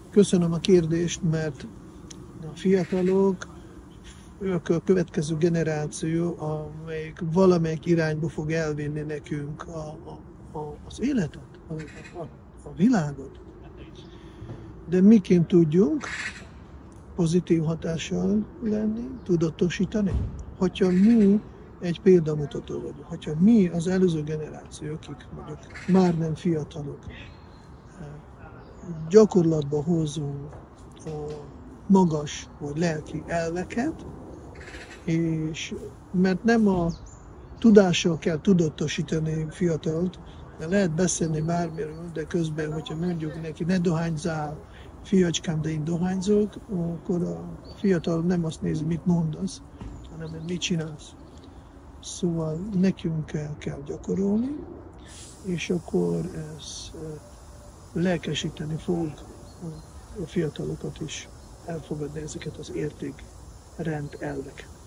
Köszönöm a kérdést, mert a fiatalok, ők a következő generáció, amelyik valamelyik irányba fog elvinni nekünk az életet, a világot. De miként tudjunk pozitív hatással lenni, tudatosítani? Hogyha mi egy példamutató vagyunk, hogyha mi az előző generáció, akik mondjuk már nem fiatalok, gyakorlatba hozzunk magas vagy lelki elveket, és mert nem a tudással kell tudatosítani fiatalt, mert lehet beszélni bármiről, de közben, hogyha mondjuk neki ne dohányzál, fiacskám, de én dohányzok, akkor a fiatal nem azt nézi, mit mondasz, hanem mit csinálsz. Szóval nekünk kell gyakorolni, és akkor ez lelkesíteni fog a fiatalokat is elfogadni ezeket az értékrend elveket.